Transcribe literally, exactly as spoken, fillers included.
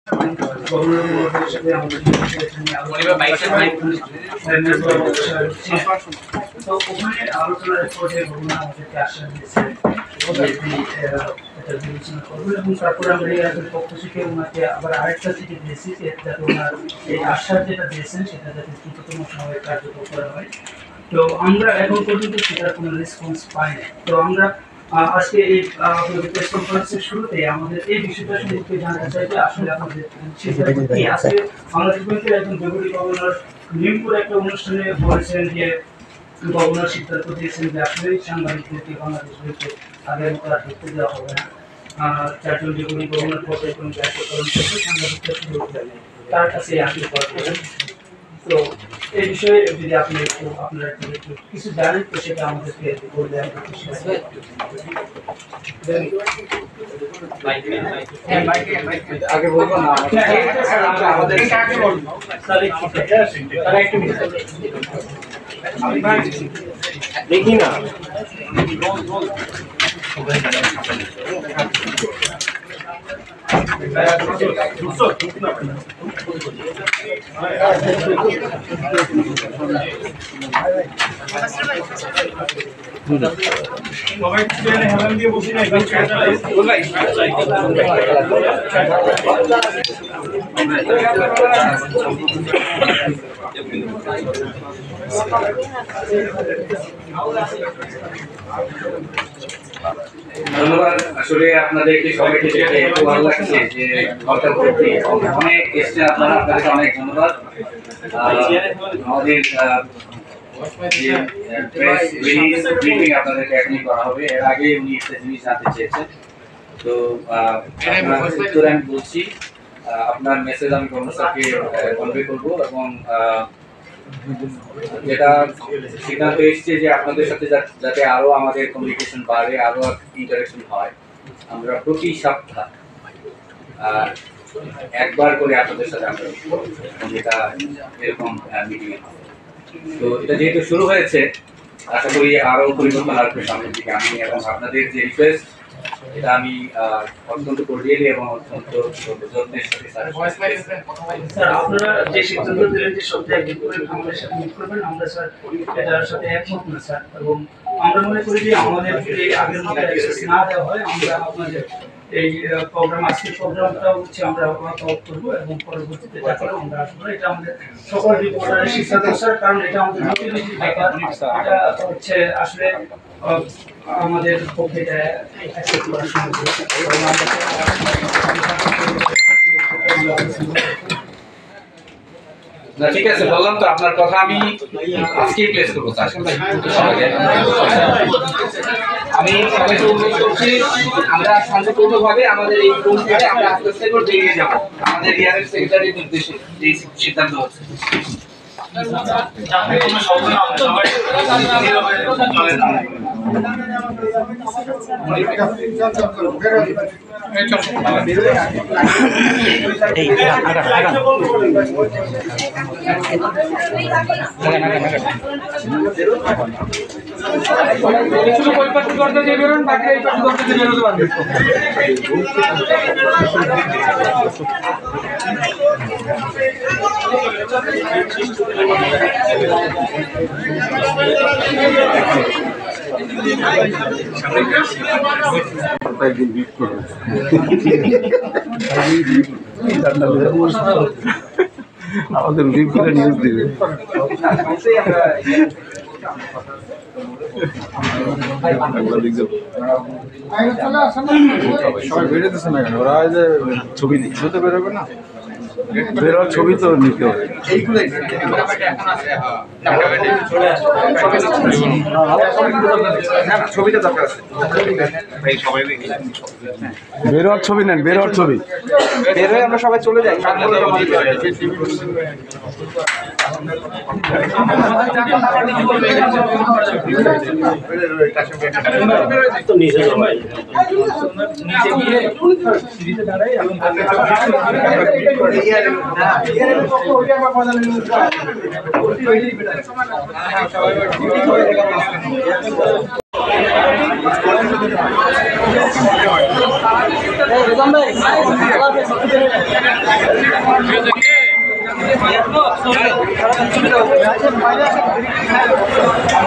তো ওখানে আলোচনার পরে ভবন আমাদেরকে আশ্বাস দিয়েছে এটা বিবেচনা করবো এবং তারপরে আমরা এই পক্ষ থেকে ওনাকে আবার আরেকটা চিঠি দিয়েছি যাতে ওনার এই আশ্বাস যেটা দিয়েছেন সেটা যাতে দ্রুততম সময়ে কার্যকর করা হয়। তো আমরা এখন পর্যন্ত সেটার কোনো রেসপন্স পাই না। তো আমরা আজকে এই প্রেস কনফারেন্সের শুরুতে আমাদের এই বিষয়টা সম্পর্কে জানতে চাই যে আসলে আমাদের কি আজকে বাংলাদেশ ব্যাংকের একজন ডেপুটি গভর্নর মিরপুর একটা অনুষ্ঠানে বলেছেন যে গভর্নর সিদ্ধান্ত দিয়েছেন যে আসলে সাংবাদিকদেরকে বাংলাদেশ ব্যাংকে আগের মতো আর ঢুকতে দেওয়া হবে না। চারজন ডেপুটি গভর্নর পদে কোনো দায়িত্ব পালন করতে সাংবাদিকদের সুযোগ দেয় তার কাছে আসলে করেন। তো এই বিষয়ে যদি আপনি একটু আপনারা একটু কিছু জানেন তো সেটা আমাদেরকে বলে দেন। আগে বলবো না আমাদের দেখি না সবাই হেলান দিয়ে বসি না ধন্যবাদ। আসলে আপনাদেরকে সবাইকে দেখে একটু ভালো লাগছে যে হঠাৎ করে অনেক এসছে আপনারা, আপনাদেরকে অনেক ধন্যবাদ। আমাদের যে প্রেস রিলিজ ব্রিফিং আপনাদেরকে এখনই করা হবে, এর আগে উনি একটা জিনিস জানতে চেয়েছেন। তো উত্তর আমি বলছি, আপনার মেসেজ আমি কর্মচারীকে কনভে করবো এবং যেটা সিদ্ধান্ত এসছে যে আপনাদের সাথে যাতে আরো আমাদের কমিউনিকেশন বাড়ে, আরো ইন্টারেকশন হয়, আমরা প্রতি সপ্তাহ একবার করে আপনাদের সাথে আমরা যেটা এরকম মিটিং এ হবে। তো এটা যেহেতু শুরু হয়েছে, আশা করি আরো পরিবর্তন আসবে সামনের দিকে। আমি এবং আপনাদের যে রিকোয়েস্ট এটা আমি অত্যন্ত কর্ডিয়ালি এবং অত্যন্ত যত্নের সাথে স্যার আপনারা যে সিদ্ধান্ত দিলেন যে সপ্তাহে আমাদের সাথে মিট করবেন, আমরা স্যার এটার সাথে একমত না স্যার। এবং আমরা মনে করি যে আমাদের যদি আগের মতো অ্যাক্সেস না দেওয়া হয়, আমরা আপনাদের এই প্রোগ্রাম আজকের প্রোগ্রামটা হচ্ছে আমরা ওয়ার্ক আউট করবো এবং পরবর্তীতে যা করবো আমরা আসবো। এটা আমাদের সকল রিপোর্টারের সিদ্ধান্ত স্যার, কারণ এটা আমাদের নথিবিধি ব্যাপার। এটা হচ্ছে আসলে আমাদের পক্ষে এটা অ্যাকসেপ্ট করা সম্ভব। না ঠিক আছে, বললাম তো আপনার কথা আমি আজকেই প্লেস করবো। আমি সবাইকে অনুরোধ করছি, আমরা শান্তিপূর্ণভাবে আমাদের এই রুম থেকে আমরা আস্তে আস্তে করে বেরিয়ে যাবো আমাদের ইয়ারের সেক্রেটারির নির্দেশে যে সিদ্ধান্ত হচ্ছে। করতে দিয়ে বেরোন, বাকি এই পার্টি করতে দিয়ে বেরোতে পারবে। আমাদের লিভ করে নিউজ দিবে। সবাই বেরোতেছে না কেন? ওরা যে ছবি দিতে বেরোবে না, বেরোর ছবি তো নিতে হবে। ছবিটা দরকার আছে, বেরোর ছবি নেন, বেরোর ছবি বের হয়ে আমরা সবাই চলে যাই। নিচে গিয়ে সিঁড়িতে দাঁড়াই এবং সবাই ভাই